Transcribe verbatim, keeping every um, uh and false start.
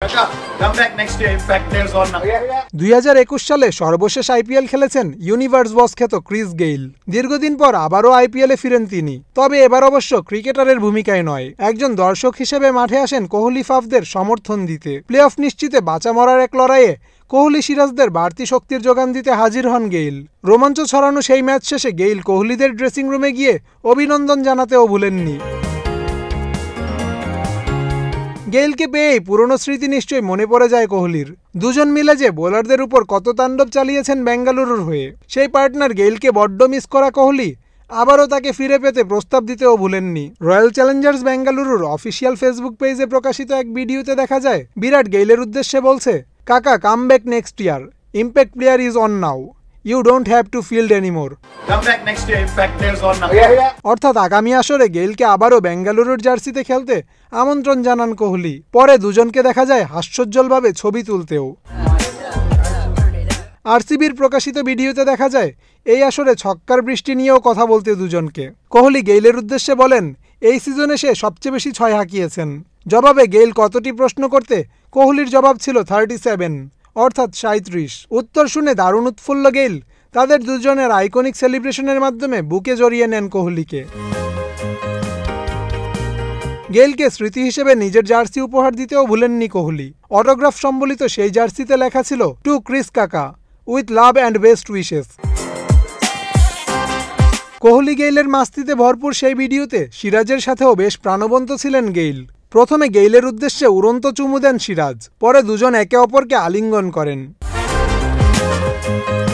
দুই হাজার একুশ সালে সর্বশেষ আইপিএল খেলেছেন ইউনিভার্স বস খ্যাত ক্রিস গেইল। দীর্ঘদিন পর আবারও আইপিএলে ফিরেন তিনি, তবে এবার অবশ্য ক্রিকেটারের ভূমিকায় নয়, একজন দর্শক হিসেবে মাঠে আসেন কোহলি ফাফদের সমর্থন দিতে। প্লে অফ নিশ্চিতে বাঁচা মরার এক লড়াইয়ে কোহলি সিরাজদের বাড়তি শক্তির যোগান দিতে হাজির হন গেইল। রোমাঞ্চ ছড়ানো সেই ম্যাচ শেষে গেইল কোহলিদের ড্রেসিং রুমে গিয়ে অভিনন্দন জানাতেও ভুলেননি। গেইলকে পেয়েই পুরনো স্মৃতি নিশ্চয়ই মনে পড়ে যায় কোহলির। দুজন মিলে যে বোলারদের উপর কত তাণ্ডব চালিয়েছেন বেঙ্গালুরুর হয়ে, সেই পার্টনার গেইলকে বড্ড মিস করা কোহলি আবারও তাকে ফিরে পেতে প্রস্তাব দিতেও ভুলেননি। রয়্যাল চ্যালেঞ্জার্স বেঙ্গালুরুর অফিসিয়াল ফেসবুক পেজে প্রকাশিত এক ভিডিওতে দেখা যায় বিরাট গেইলের উদ্দেশ্যে বলছে, কাকা come back next year, impact player is on now, you don't have to field anymore. অর্থাৎ আগামী আসরে গেইলকে আবারও বেঙ্গালুরুর জার্সিতে খেলতে আমন্ত্রণ জানান কোহলি। পরে দুজনকে দেখা যায় হাস্যোজ্জ্বলভাবে ছবি তুলতেও। আরসিবির প্রকাশিত ভিডিওতে দেখা যায় এই আসরে ছক্কার বৃষ্টি নিয়েও কথা বলতে দুজনকে। কোহলি গেইলের উদ্দেশ্যে বলেন, এই সিজনে সে সবচেয়ে বেশি ছয় হাঁকিয়েছেন। জবাবে গেইল কতটি প্রশ্ন করতে কোহলির জবাব ছিল থার্টি সেভেন, অর্থাৎ সাঁত্রিশ। উত্তর শুনে দারুণ উৎফুল্ল গেইল তাদের দুজনের আইকনিক সেলিব্রেশনের মাধ্যমে বুকে জড়িয়ে নেন কোহলিকে। গেইলকে স্মৃতি হিসেবে নিজের জার্সি উপহার দিতেও ভুলেননি কোহলি। অটোগ্রাফ সম্বলিত সেই জার্সিতে লেখা ছিল, টু ক্রিস কাকা, with love and best wishes. Kohli গেইলের মাস্তিতে ভরপুর সেই ভিডিওতে সিরাজের সাথেও বেশ প্রাণবন্ত ছিলেন গেইল। প্রথমে গেইলের উদ্দেশ্যে উড়ন্ত চুমু দেন সিরাজ, পরে দুজন একে অপরকে আলিঙ্গন করেন।